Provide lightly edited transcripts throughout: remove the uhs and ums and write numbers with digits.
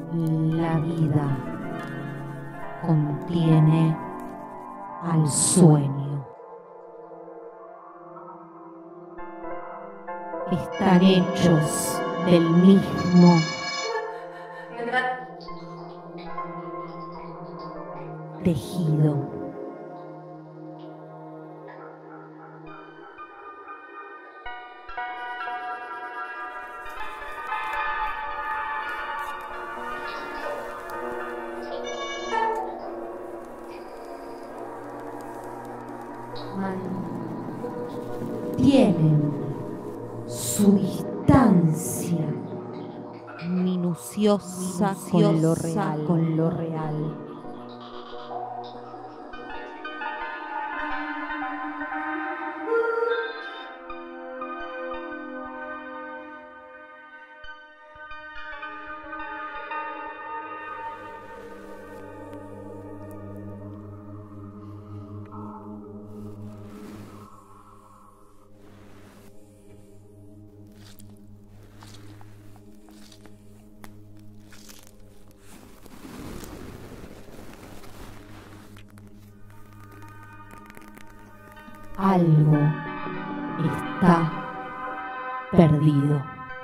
La vida contiene al sueño. Están hechos del mismo tejido. Tienen su distancia minuciosa con lo real. Algo está perdido.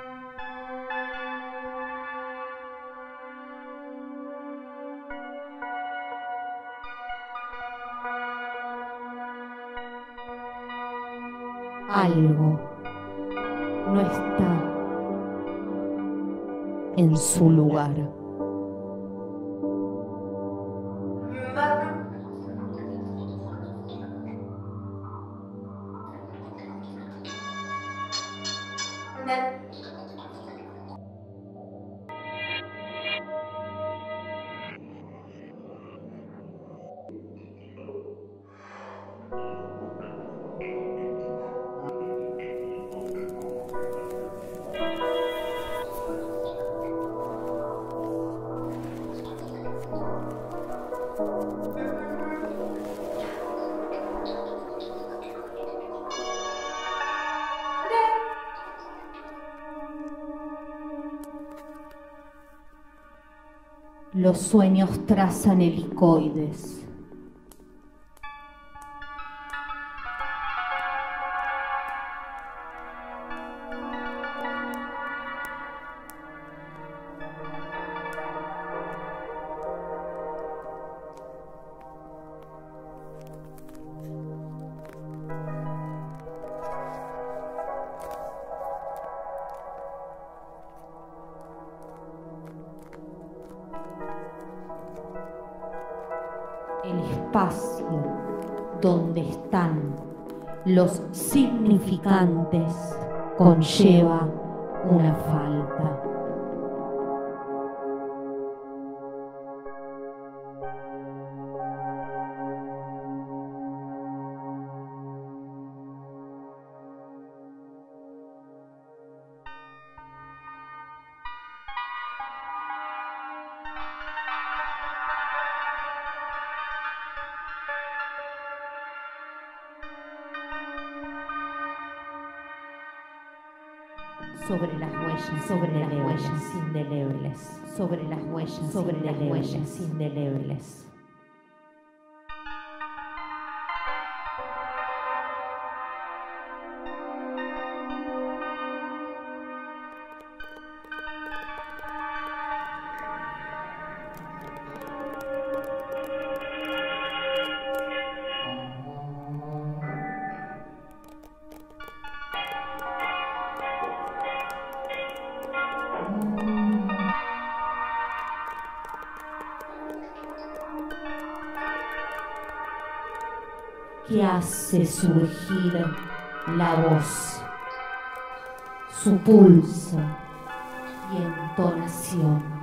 Algo no está en su lugar. Los sueños trazan helicoides. El espacio donde están los significantes conlleva una falta. Sobre las huellas indelebles, sobre las huellas indelebles. Que hace surgir la voz, su pulso y entonación.